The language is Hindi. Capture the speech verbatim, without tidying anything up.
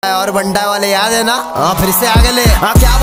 और बंडा वाले याद है ना? हाँ फिर से आगे ले। हाँ क्या